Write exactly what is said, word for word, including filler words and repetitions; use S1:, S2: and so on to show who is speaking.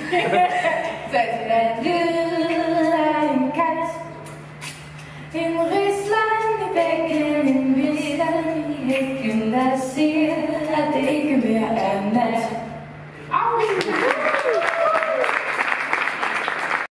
S1: Så hvad lyder en kat? En rislang i bækken, en visler i hækken, der siger, at det